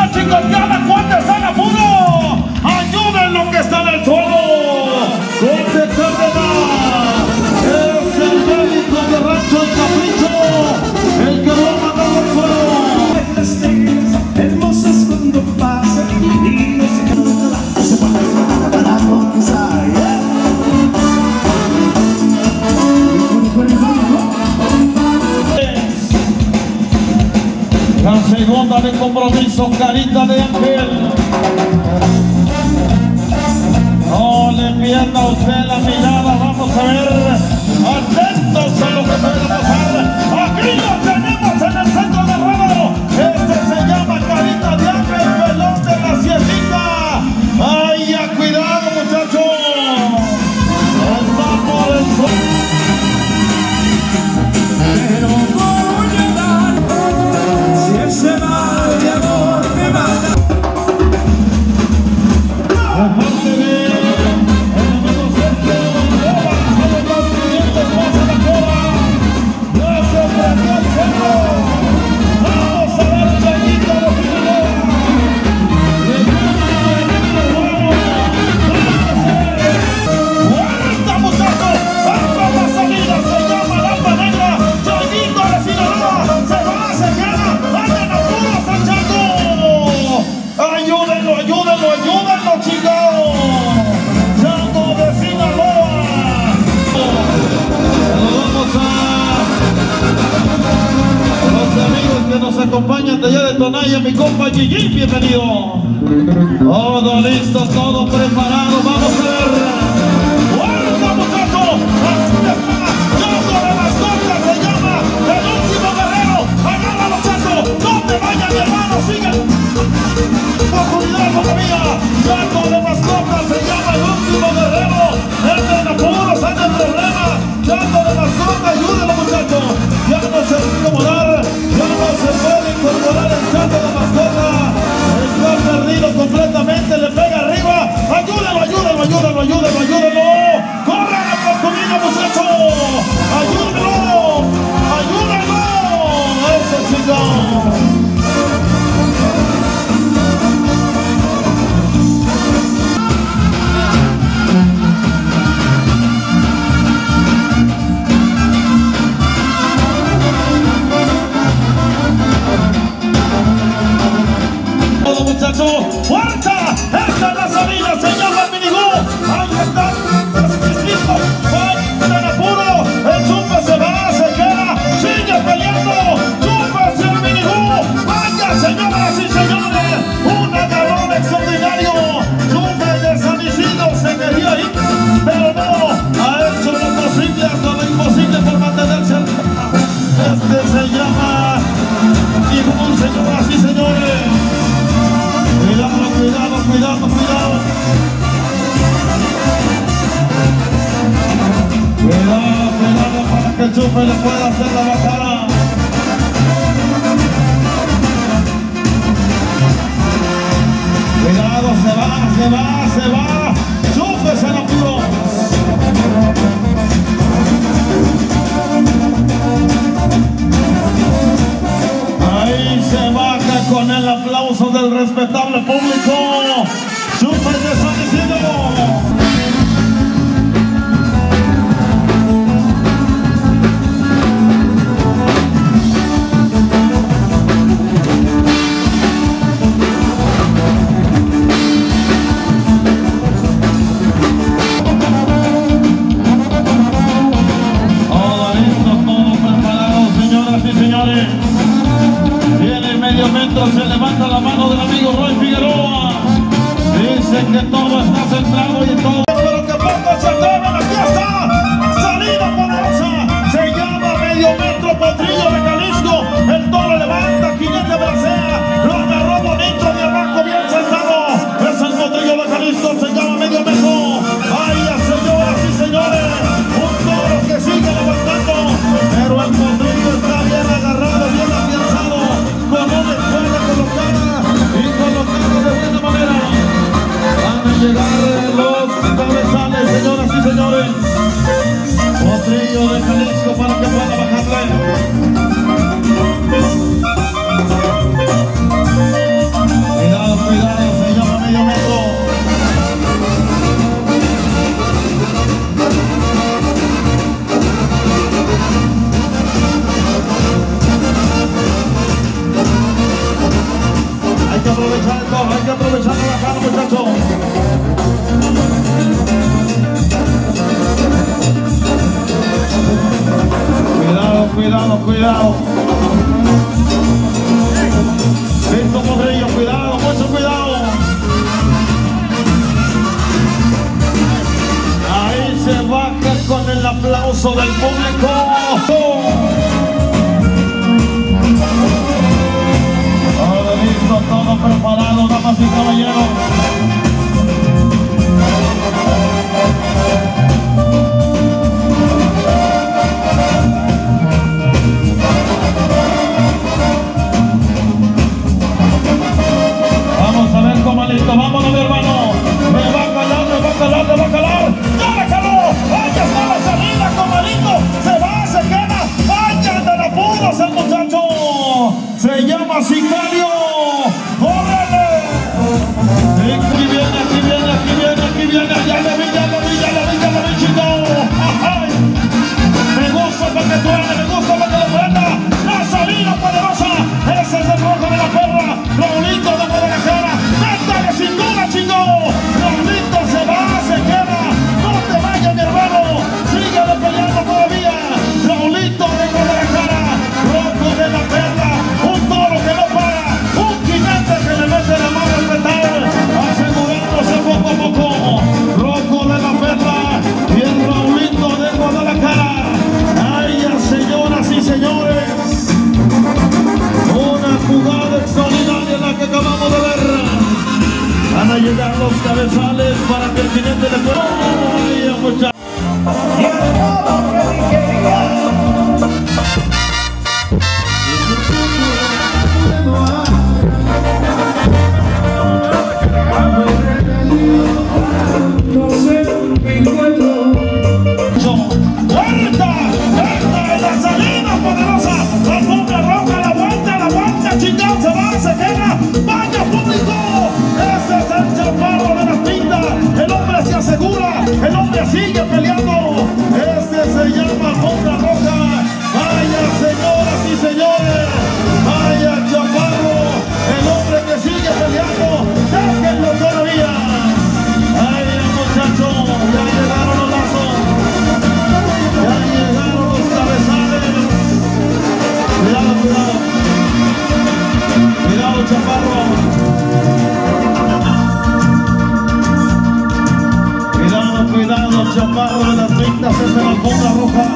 chicos, cada cuate está en apuro. Ayuden lo que está en el suelo. Conde Cárdenas es el médico de Rancho El Capricho, el que lo ha mandado al suelo. Las negras hermosas cuando pasan y no se quedan, se van para conquistar. La segunda de compromiso, Carita de Ángel. No le pierda usted la mirada, vamos a ver. Atentos a lo que puede pasar. Aquí lo tenemos en el centro de ruedo. Este se llama Carita de Ángel, pelón de la sietita. ¡Ay, ya cuidado, muchachos! Está por el suelo. Pero voy a dar, si ese mal de amor me mata. Aparte de el número 7, avanzado los 500 más a la cola. No se prende el centro. Vamos a ver el changuito de Figueroa. ¡Vuelta, muchachos! ¡Hasta la salida! Se llama Lampa Negra. Changuito de Sinaloa. Se va, se queda. ¡Anden apuros al chango! ¡Ayúdenlo, ayúdenlo, ayúdenlo, chicos! ¡Chango de Sinaloa! Saludamos a los amigos que nos acompañan de allá de Tonaya, mi compa Gigi, bienvenido. Todo listo, todo preparado, vamos a ver. ¡Vuelta, muchachos! ¡Así está! ¡Chango de mascota se llama! ¡El último guerrero! ¡Agárralo, Chango! ¡No te vayas, mi hermano! ¡Sigue! ¡Oportunidad todavía! ¡Chango de mascota se llama el último guerrero! ¡Anda en apuros, anda en problemas! ¡Chango de mascota, ayúdenlo, muchachos! ¡Ya no se va a incomodar! ¡Ya no se puede incorporar el chango de mascota! ¡Está perdido completamente! ¡Le pega arriba! ¡Ayúdenlo, ayúdenlo, ayúdenlo, ayúdenlo, ayúdenlo! ¡Corran la oportunidad, muchachos! ¡Ayúdenlo! ¡Ayúdenlo! ¡Ese chico! Muchachos, ¡fuerza! ¡Esta es la salida! ¡Se llama el minigú! ¡Ahí está! ¡Listo! ¡Van en apuro! ¡El Chupe se va! ¡Se queda! ¡Sigue peleando! ¡Chupe el minigú! ¡Vaya, señoras y señores! ¡Un agarrón extraordinario! ¡Chupe de San Isidro se quería ir! ¡Pero no! ¡Ha hecho lo posible hasta lo imposible por mantenerse! Este se llama minigú, señoras y señores. Cuidado, cuidado, cuidado, cuidado. Cuidado, cuidado para que el Chupe le pueda hacer la bajada. Cuidado, se va, se va, se va. Chupe se la apuró. Ahí se baja con el aplauso del respetable público. Chupe de San Isidro. Todo listo, todo preparado, señoras y señores. Viene medio metro, se levanta la mano del amigo Roy Figueroa. Dice que todo está centrado y todo. Pero que pocos se atreven, aquí está. Salida poderosa. Se llama medio metro, Potrillo de Jalisco. El toro levanta, jinete bracea. Lo agarró bonito, de arranco bien sentado. Es el Potrillo de Jalisco, se llama medio metro. Ay, señoras y señores, un toro que sigue levantando. Pero el Potrillo está bien agarrado, bien afianzado. Con una escuela colocada y colocada de buena manera. Van a llegar los cabezales, señoras y señores. Potrillo de Jalisco para que pueda bajarle. aprovechar esto, hay que aprovechar la bajada, muchachos. Cuidado, cuidado, cuidado. Listo, Morrillo, cuidado, mucho cuidado. Ahí se baja con el aplauso del público. Todo listo, todo preparado, damas y caballeros. Vamos a ver cómo listo, vamos a ver, hermano. Me va a calar, me va a calar, me va a calar. ¡Ya le caló! ¡Ahí está la salida, comalito! ¡Se va, se queda! ¡Vaya de la puros el muchacho! Se llama Sicario. ¡Córrele! Aquí viene, aquí viene, aquí viene, aquí viene. Ya le vi, ya le vi, ya le vi, ya le vi, chico. ¡Ay! Me gusta para que suene, me gusta para que lo prenda. La salida poderosa. Ese es el rojo de la perra. Raulito de Guadalajara. Métale sin duda, chico. Raulito se va, se queda. No te vayas, mi hermano. Sigue peleando todavía. Raulito de Guadalajara. Rojo de la perra. Un toro que no para. Un jinete que le mete la mano al metal. Asegurándose poco a poco. Rojo de la perra. Y el Raulito de Guadalajara. Ay, señoras y señores. Una jugada extraordinaria la que acabamos de ver. Van a llegar los cabezales para que el jinete le pueda. ¡Ay, muchachos! El hombre sigue peleando. Este se llama Alfombra Roja. Vaya, señoras y señores. Vaya, Chaparro. El hombre que sigue peleando. Déjenlo todavía. Ay, muchachos. Ya llegaron los lazos. Ya llegaron los cabezales. Cuidado, cuidado. Cuidado, Chaparro. Cuidado, Chaparro de las Pintas, es de la Alfombra Roja.